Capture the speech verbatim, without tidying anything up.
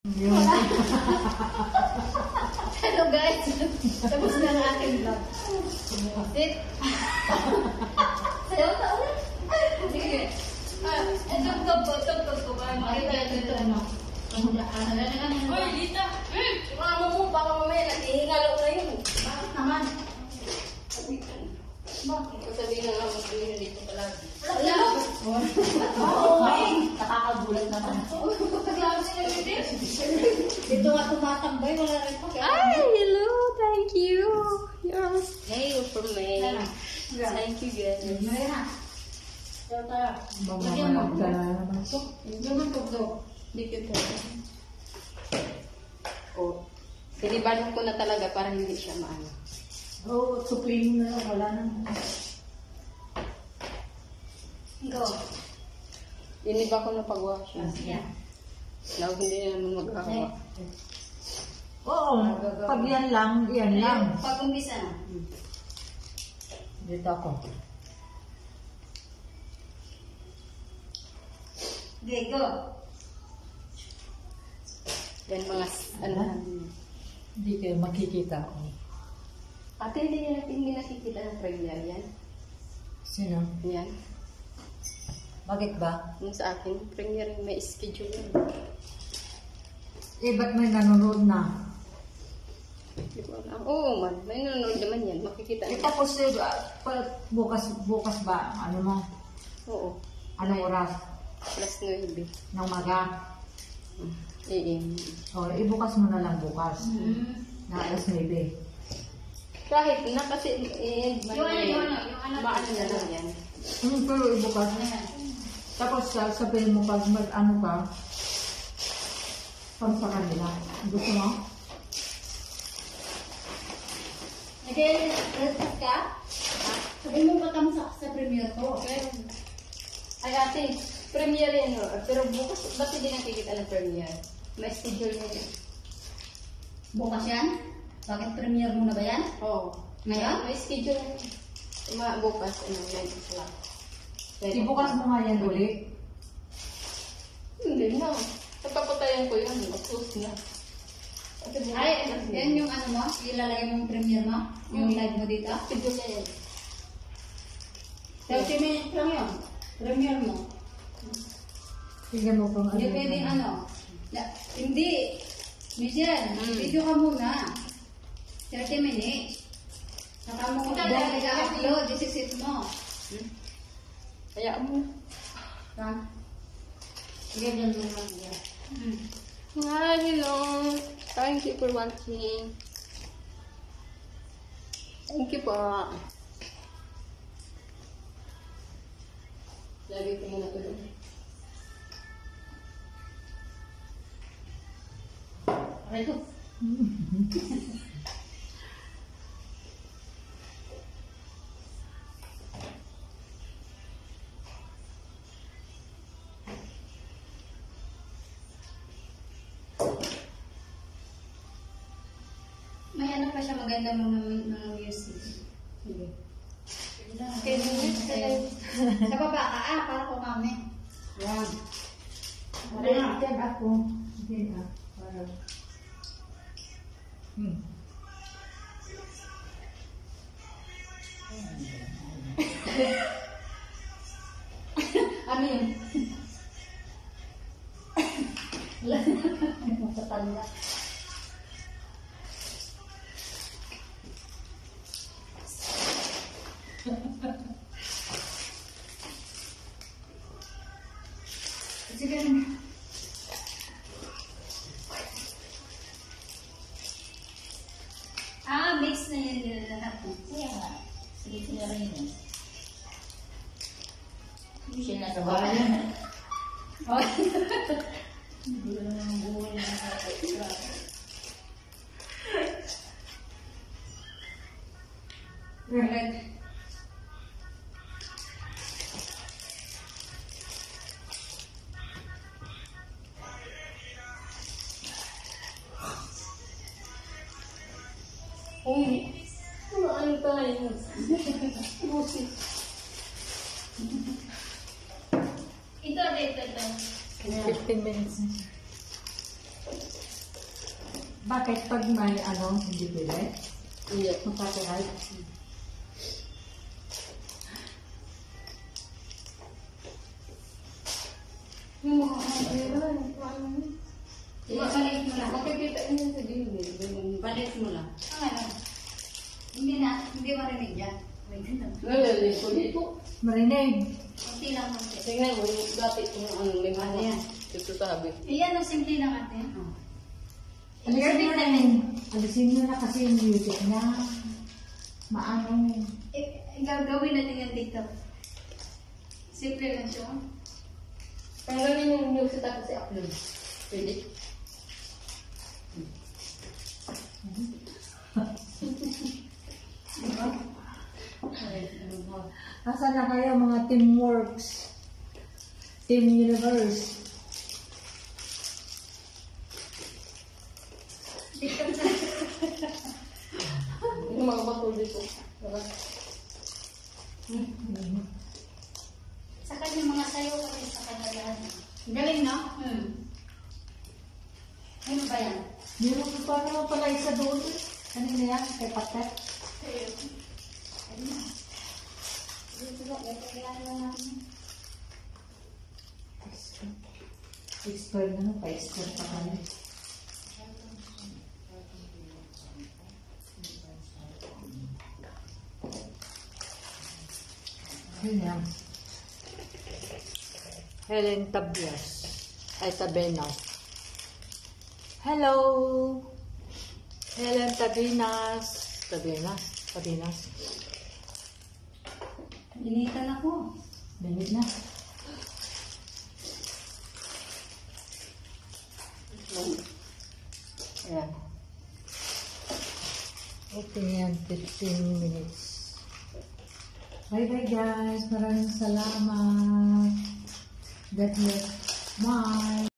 Hello guys! Tapos na ang aking vlog. Sit! Sayaw ka ulit! Sige. Tugtog ko, tugtog ko para makita natin ito. Uy, Lita! Mama mo, baka mamaya naghihingalo na yun. Bakit naman? Bakit? Sabihin na nga mo sabihin dito palagi. Wala! Oo, nakakagulat naman. Dito nga tumatambay, wala rin pa. Ay, hello, thank you. You're hey, you're from me. Thank you guys. Bagaimana naman ito? Ganun po ito. Dikit ito. Oh, sinibanan ko na talaga para hindi siya maano. Oo, oh, supling na lang. Wala na. Go. Iniba ko na pag-wash. Yeah. Now, hindi na naman magkakawa. Oo, pag yan lang, yan lang. Pag-umpisa na. Dito ako. Okay, go. Yan mga, ano, Hindi kayo makikita. ate, hindi niya hindi nakikita ng premier yan. Sino? Yan. Bakit ba? Yung sa akin, premier may schedule yan. Eh, ba't may nanonood na? Di ko alam. Oo man, may nanonood naman yan. Makikita Eh, niya. tapos eh, pa- bukas, bukas ba? Ano mo? Oo. Anong oras? Plus nine. Ng maga? Eh, eh. O, ibukas mo na lang bukas. Mm. Na alas nuebe. Kahit na kasi, eh, Yung ano, yung ano, yung ano. maano na lang yan. Hmm, pero ibukas. Tapos sa- sabihin mo pag mag-ano ka, pag sa kanila. Gusto mo? Nag-reset ka? Sabihin mo ba sa, sa premiere ko? Ay ate, premiere yan o. Pero bukas, ba't hindi nakikita ng premiere? May schedule niya yan. Bukas yan? Bakit premiere mo na ba yan? Oo. Ngayon? May schedule yan. Ma bukas, ano, nine o'clock. Ibukas mo nga yan ulit. Hindi na. Napapatayan ko yan. Mag-close na. Ay, yan yung ano mo? Ilalagay mo yung premiere mo? Yung live mo dito? Schedule niya yan. thirty minutes lang yun. Premiere mo. Tingnan mo kung ano. Hindi pwedeng ano. Na- hindi. Michelle, Mm. video ka muna. thirty minutes. Saka mo kung dahil nag-upload, isisit mo. Hmm? Kaya mo. Ha? Sige, dyan mo lang. Yeah. Mm. Hi, hello. Thank you for watching. Thank you po. Lagi ko muna ulit. Okay ko. May ano pa siya maganda mga mga music. Sige. Okay, Sige. Sa baba ka, ah, para ko kami. Yan. Wala, yan ako. Yan ah. Para. Hmm. Ano yun? Matatanda. Sige na. Ah, mix na yun lahat. Sige nga. Sige, sila rin yun. Siya na sa bahay. Oh. Gulo na ng buhay na sa Red. Uy, ano tayo? Busi. Ito, ito, ito. fifteen minutes. Bakit pag may ano, hindi pwede? Hindi. Magkakaroon. Yung mga ano, ano, Ibalik mo lang. makikita niyo sa gilid. Balik mo lang. Ang ano? Hindi na, hindi marinig dyan. May ganun. Nalalis ko dito. Marinig. Kunti lang kunti. Tingnan mo, yung dati kung ano, may Ano mga yan? ito sabi. Iyan ang simple lang ate. Oh. Alisin mo na yun. Alisin mo na kasi yung music na maano. Eh, gagawin natin yan dito. Simple lang siya. Tanggalin yung music tapos i-upload. Pwede? Diba? Asa na kaya mga teamworks? Team Universe. Dito sa... Yung mga bato dito. Diba? Sa kanya mga sayo ka rin sa kanya lahat. Galing, no? Hmm. Ano ba yan? Meron ko pa naman pala isa doon. Kanina yan, kay Patet. Ano na? Dito ba? May kailangan lang natin. Expert na no, pa-expert pa kami. Yun yan. Helen Tabias. Ay, Tabenas. Hello! Helen Tabinas. Tabinas. Tabinas. Linitan ako. Minit na. Ayan. Okay yan, fifteen minutes. Bye-bye guys. Maraming salamat. God bless. Bye.